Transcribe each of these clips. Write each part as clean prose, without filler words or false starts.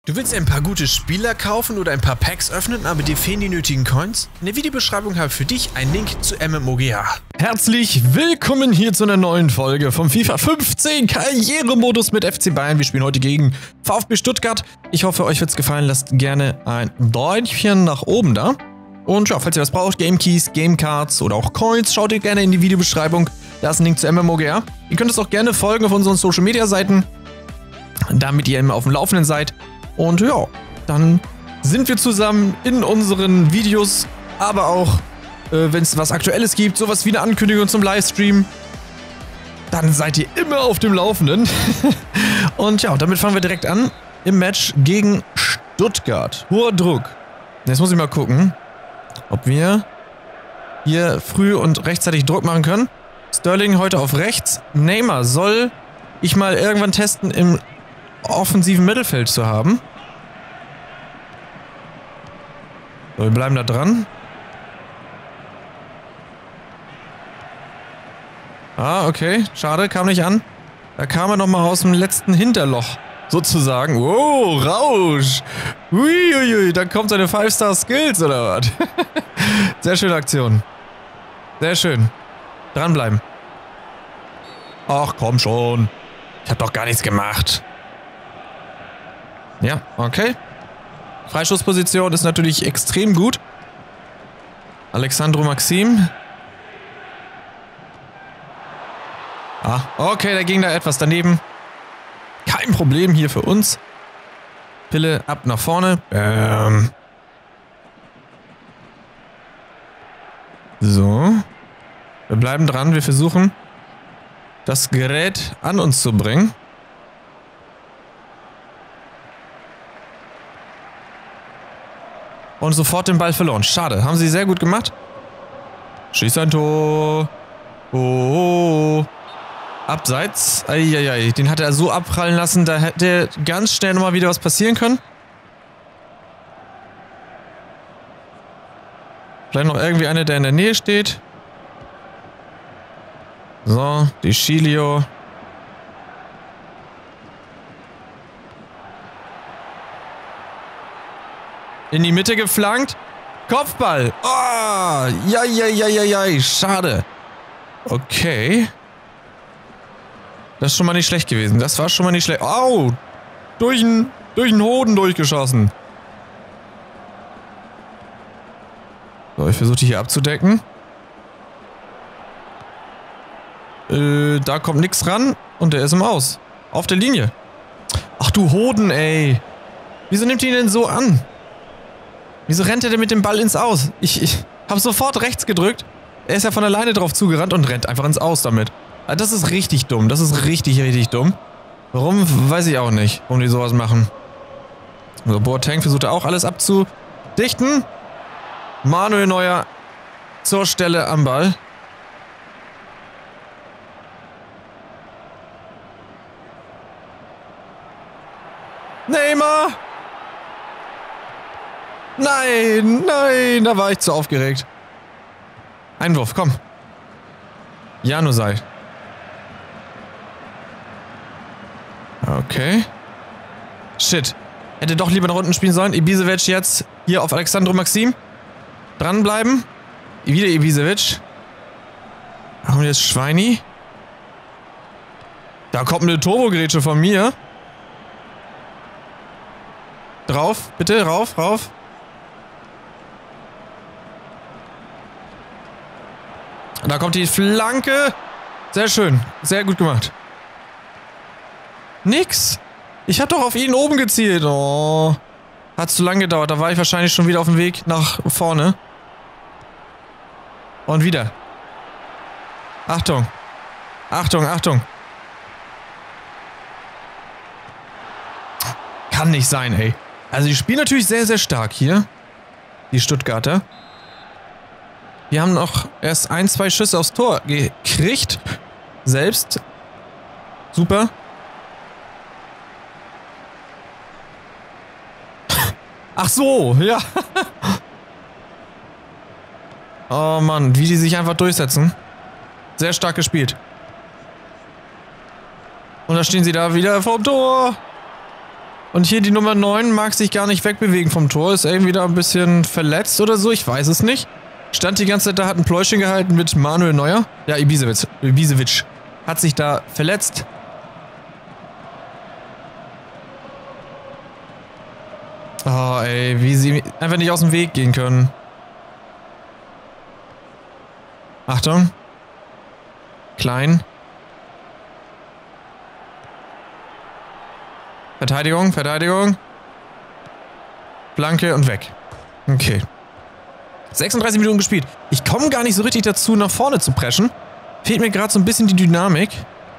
Du willst ein paar gute Spieler kaufen oder ein paar Packs öffnen, aber dir fehlen die nötigen Coins? In der Videobeschreibung habe ich für dich einen Link zu MMOGA. Herzlich willkommen hier zu einer neuen Folge vom FIFA 15 Karrieremodus mit FC Bayern. Wir spielen heute gegen VfB Stuttgart. Ich hoffe, euch wird's gefallen. Lasst gerne ein Däumchen nach oben da. Und ja, falls ihr was braucht, Game Keys, Game Cards oder auch Coins, schaut ihr gerne in die Videobeschreibung. Da ist ein Link zu MMOGA. Ihr könnt es auch gerne folgen auf unseren Social Media Seiten, damit ihr immer auf dem Laufenden seid. Und ja, dann sind wir zusammen in unseren Videos, aber auch, wenn es was Aktuelles gibt, sowas wie eine Ankündigung zum Livestream, dann seid ihr immer auf dem Laufenden. Und ja, damit fangen wir direkt an im Match gegen Stuttgart. Hoher Druck. Jetzt muss ich mal gucken, ob wir hier früh und rechtzeitig Druck machen können. Sterling heute auf rechts. Neymar soll ich mal irgendwann testen, im offensiven Mittelfeld zu haben. So, wir bleiben da dran. Ah, okay. Schade, kam nicht an. Da kam er nochmal aus dem letzten Hinterloch, sozusagen. Wow, Rausch. Uiuiui, da kommt seine 5-Star-Skills, oder was? Sehr schöne Aktion. Sehr schön. Dranbleiben. Ach, komm schon. Ich hab doch gar nichts gemacht. Ja, okay. Freischussposition ist natürlich extrem gut. Alexandro Maxim. Ah, okay, da ging da etwas daneben. Kein Problem hier für uns. Pille ab nach vorne. So. Wir bleiben dran. Wir versuchen, das Gerät an uns zu bringen. Und sofort den Ball verloren. Schade. Haben sie sehr gut gemacht. Schießt ein Tor. Oh. Abseits. Eieiei. Den hat er so abprallen lassen, da hätte ganz schnell nochmal wieder was passieren können. Vielleicht noch irgendwie einer, der in der Nähe steht. So, die Chilio. In die Mitte geflankt. Kopfball. Oh, ja, schade. Okay. Das ist schon mal nicht schlecht gewesen. Das war schon mal nicht schlecht. Au! Durch den Hoden durchgeschossen. So, ich versuche die hier abzudecken. Da kommt nichts ran und der ist im Aus. Auf der Linie. Ach du Hoden, ey. Wieso nimmt ihr ihn denn so an? Wieso rennt er denn mit dem Ball ins Aus? Ich habe sofort rechts gedrückt. Er ist ja von alleine drauf zugerannt und rennt einfach ins Aus damit. Das ist richtig dumm. Das ist richtig dumm. Warum? Weiß ich auch nicht, warum die sowas machen. So, Boateng versucht auch alles abzudichten. Manuel Neuer zur Stelle am Ball. Neymar! Nein, da war ich zu aufgeregt. Einwurf, komm. Januzaj. Okay. Shit. Hätte doch lieber nach unten spielen sollen. Ibisevic jetzt hier auf Alexandro Maxim. Dranbleiben. Wieder Ibisevic. Warum jetzt Schweini? Da kommt eine Turbo-Grätsche von mir. Drauf, bitte, rauf. Da kommt die Flanke. Sehr schön. Sehr gut gemacht. Nix. Ich hab doch auf ihn oben gezielt. Oh. Hat zu lange gedauert. Da war ich wahrscheinlich schon wieder auf dem Weg nach vorne. Und wieder. Achtung. Achtung. Kann nicht sein, ey. Also die spielen natürlich sehr stark hier. Die Stuttgarter. Wir haben noch erst 1-2 Schüsse aufs Tor gekriegt. Selbst. Super. Ach so, ja. Oh Mann, wie die sich einfach durchsetzen. Sehr stark gespielt. Und da stehen sie da wieder vorm Tor. Und hier die Nummer 9 mag sich gar nicht wegbewegen vom Tor. Ist irgendwie da ein bisschen verletzt oder so. Ich weiß es nicht. Stand die ganze Zeit da, hat ein Pläuschen gehalten mit Manuel Neuer. Ja, Ibisevic hat sich da verletzt. Oh, ey, wie sie einfach nicht aus dem Weg gehen können. Achtung. Klein. Verteidigung, Verteidigung. Flanke und weg. Okay. 36 Minuten gespielt. Ich komme gar nicht so richtig dazu, nach vorne zu preschen. Fehlt mir gerade so ein bisschen die Dynamik.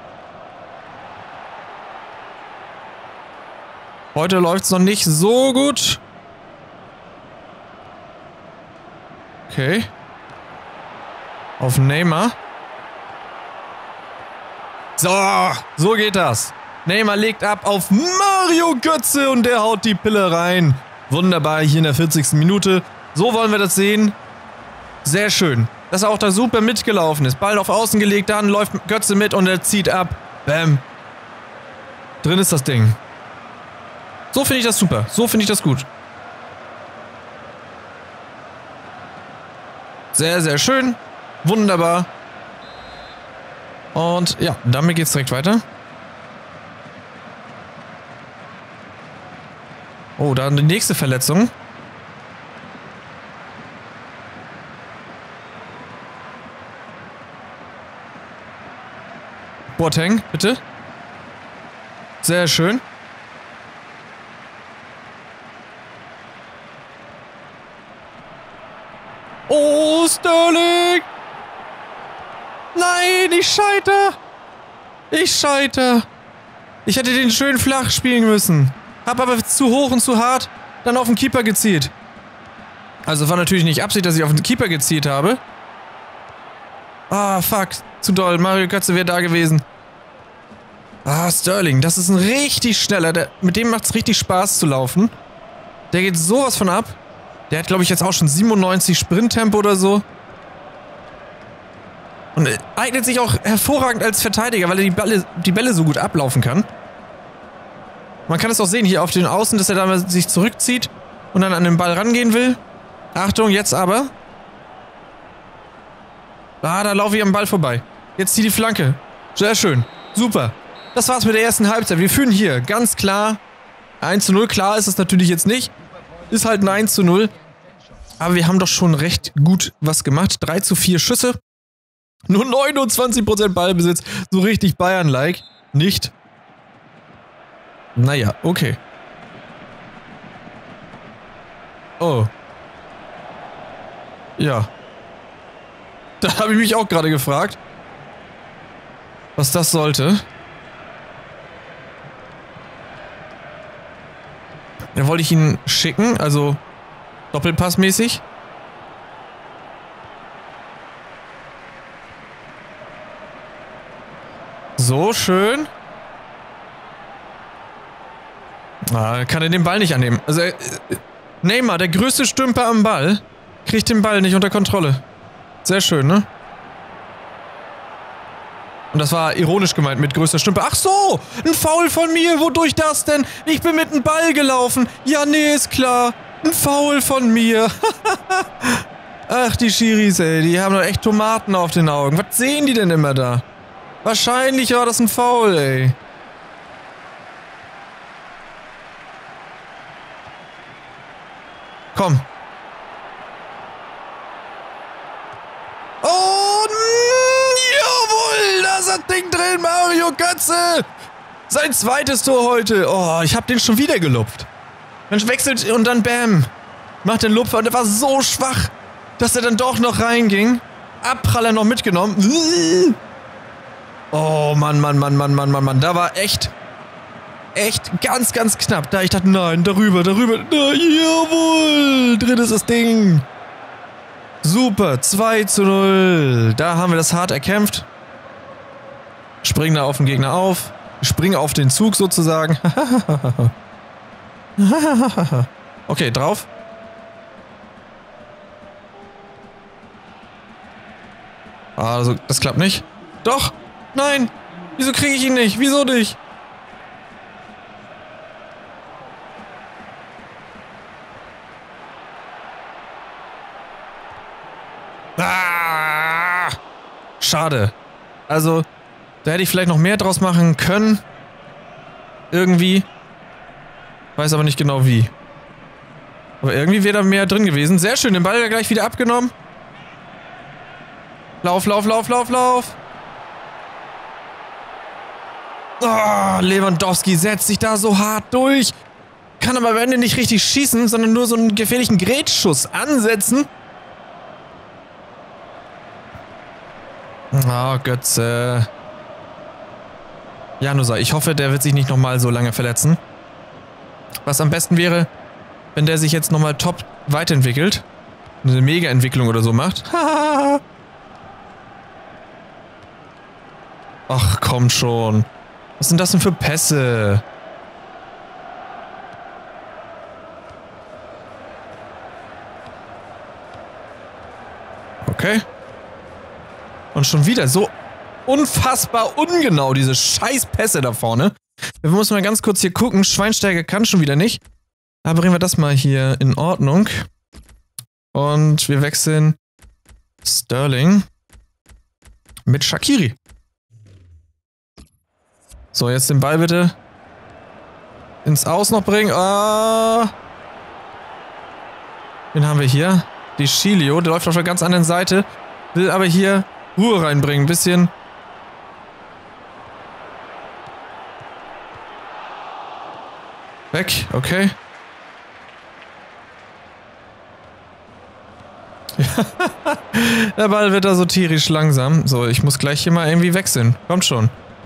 Heute läuft es noch nicht so gut. Okay. Auf Neymar. So geht das. Neymar legt ab auf Mario Götze und der haut die Pille rein. Wunderbar, hier in der 40. Minute. So wollen wir das sehen. Sehr schön. Dass er auch da super mitgelaufen ist. Ball auf Außen gelegt, dann läuft Götze mit und er zieht ab. Bam. Drin ist das Ding. So finde ich das super. So finde ich das gut. Sehr, sehr schön. Wunderbar. Und ja, damit geht's direkt weiter. Oh, da die nächste Verletzung. Boateng, bitte. Sehr schön. Oh, Sterling! Nein, ich scheitere! Ich scheitere! Ich hätte den schön flach spielen müssen. Hab aber zu hoch und zu hart dann auf den Keeper gezielt. Also war natürlich nicht Absicht, dass ich auf den Keeper gezielt habe. Ah, fuck. Zu doll. Mario Götze wäre da gewesen. Ah, Sterling. Das ist ein richtig schneller. Mit dem macht es richtig Spaß zu laufen. Der geht sowas von ab. Der hat, glaube ich, jetzt auch schon 97 Sprinttempo oder so. Und eignet sich auch hervorragend als Verteidiger, weil er die Bälle so gut ablaufen kann. Man kann es auch sehen hier auf den Außen, dass er da sich zurückzieht und dann an den Ball rangehen will. Achtung, jetzt aber. Ah, da laufe ich am Ball vorbei. Jetzt zieht die Flanke. Sehr schön. Super. Das war's mit der ersten Halbzeit. Wir führen hier ganz klar 1:0. Klar ist es natürlich jetzt nicht. Ist halt ein 1:0. Aber wir haben doch schon recht gut was gemacht. 3:4 Schüsse. Nur 29% Ballbesitz. So richtig Bayern-like. Nicht. Naja, okay. Oh. Ja. Da habe ich mich auch gerade gefragt, was das sollte. Dann wollte ich ihn schicken, also doppelpassmäßig. So, schön. Ah, kann er den Ball nicht annehmen. Also, Neymar, der größte Stümper am Ball, kriegt den Ball nicht unter Kontrolle. Sehr schön, ne? Und das war ironisch gemeint mit größter Stümper. Ach so, ein Foul von mir. Wodurch das denn? Ich bin mit dem Ball gelaufen. Ja, nee, ist klar. Ein Foul von mir. Ach, die Schiris, ey. Die haben doch echt Tomaten auf den Augen. Was sehen die denn immer da? Wahrscheinlich war das ein Foul, ey. Komm. Oh, jawohl, da ist das Ding drin, Mario Götze. Sein zweites Tor heute. Oh, ich hab den schon wieder gelupft. Mensch, wechselt und dann bam. Macht den Lupfer und der war so schwach, dass er dann doch noch reinging. Abpraller noch mitgenommen. Oh, Mann. Da war echt ganz, ganz knapp. Da ich dachte, nein, darüber. Na, jawohl, drin ist das Ding. Super, 2:0. Da haben wir das hart erkämpft. Springen da auf den Gegner auf. Springen auf den Zug sozusagen. Okay, drauf. Also, das klappt nicht. Doch! Nein! Wieso kriege ich ihn nicht? Wieso nicht? Ah, schade. Also, da hätte ich vielleicht noch mehr draus machen können. Irgendwie. Weiß aber nicht genau wie. Aber irgendwie wäre da mehr drin gewesen. Sehr schön, den Ball gleich wieder abgenommen. Lauf, lauf, lauf, lauf, lauf. Oh, Lewandowski setzt sich da so hart durch. Kann aber am Ende nicht richtig schießen, sondern nur so einen gefährlichen Grätschschuss ansetzen. Oh, Götze. Januzaj, ich hoffe, der wird sich nicht nochmal so lange verletzen. Was am besten wäre, wenn der sich jetzt nochmal top weiterentwickelt. Eine Mega-Entwicklung oder so macht. Ach, komm schon. Was sind das denn für Pässe? Okay. Und schon wieder so unfassbar ungenau, diese scheiß Pässe da vorne. Wir müssen mal ganz kurz hier gucken. Schweinsteiger kann schon wieder nicht. Aber bringen wir das mal hier in Ordnung. Und wir wechseln Sterling mit Shaqiri. So, jetzt den Ball bitte ins Aus noch bringen. Oh. Wen haben wir hier? Die Chilio, der läuft auf der ganz anderen Seite. Will aber hier Ruhe reinbringen. Ein bisschen. Weg, okay. Der Ball wird da so tierisch langsam. So, ich muss gleich hier mal irgendwie wechseln. Kommt schon.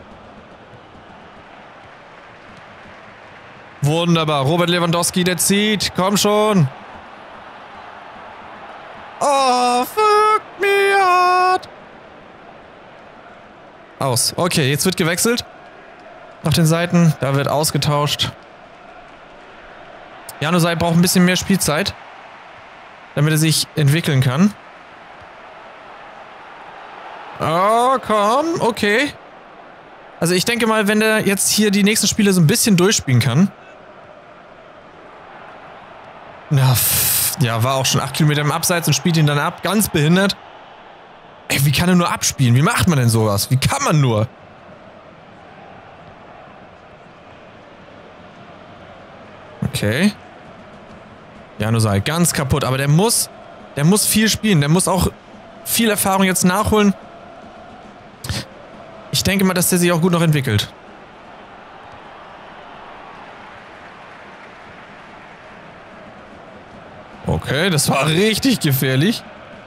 Wunderbar. Robert Lewandowski, der zieht. Komm schon. Oh, fuck me hard. Aus. Okay, jetzt wird gewechselt. Auf den Seiten. Da wird ausgetauscht. Januzaj braucht ein bisschen mehr Spielzeit, damit er sich entwickeln kann. Oh, komm. Okay. Also ich denke mal, wenn der jetzt hier die nächsten Spiele so ein bisschen durchspielen kann. Ja, war auch schon 8 Kilometer im Abseits und spielt ihn dann ab. Ganz behindert. Ey, wie kann er nur abspielen? Wie macht man denn sowas? Wie kann man nur? Okay. Januzaj, ganz kaputt. Aber der muss viel spielen. Der muss auch viel Erfahrung jetzt nachholen. Ich denke mal, dass der sich auch gut noch entwickelt. Okay, das war richtig gefährlich.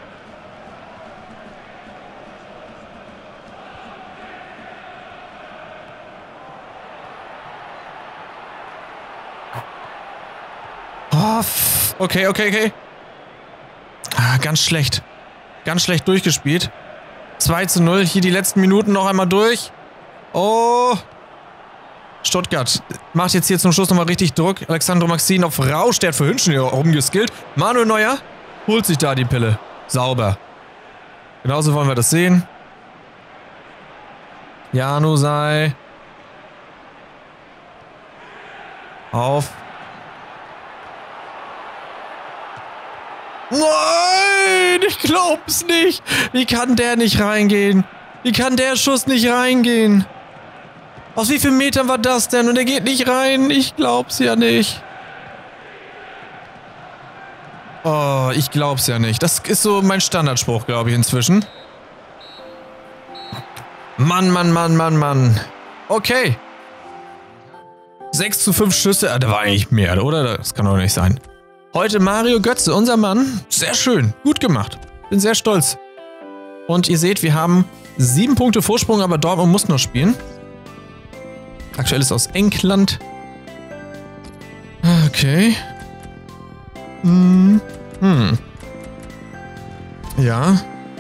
Oh, okay. Ah, ganz schlecht. Ganz schlecht durchgespielt. 2:0, hier die letzten Minuten noch einmal durch. Oh. Stuttgart macht jetzt hier zum Schluss nochmal richtig Druck. Alexandro Maxinov rauscht, der hat vorhin schon hier rumgeskillt. Manuel Neuer holt sich da die Pille. Sauber. Genauso wollen wir das sehen. Januzaj. Auf. Nein, ich glaub's nicht. Wie kann der nicht reingehen? Wie kann der Schuss nicht reingehen? Aus wie vielen Metern war das denn? Und er geht nicht rein. Ich glaub's ja nicht. Oh, ich glaub's ja nicht. Das ist so mein Standardspruch, glaube ich, inzwischen. Mann. Okay. 6:5 Schüsse. Da war eigentlich mehr, oder? Das kann doch nicht sein. Heute Mario Götze, unser Mann. Sehr schön. Gut gemacht. Bin sehr stolz. Und ihr seht, wir haben 7 Punkte Vorsprung, aber Dortmund muss noch spielen. Aktuell ist aus England. Okay. Ja.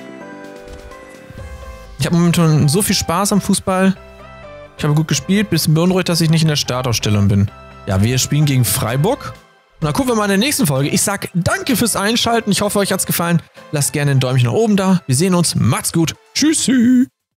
Ich habe momentan so viel Spaß am Fußball. Ich habe gut gespielt, bisschen beunruhigt, dass ich nicht in der Startaufstellung bin. Ja, wir spielen gegen Freiburg. Und dann gucken wir mal in der nächsten Folge. Ich sag danke fürs Einschalten. Ich hoffe, euch hat's gefallen. Lasst gerne ein Däumchen nach oben da. Wir sehen uns. Macht's gut. Tschüssi.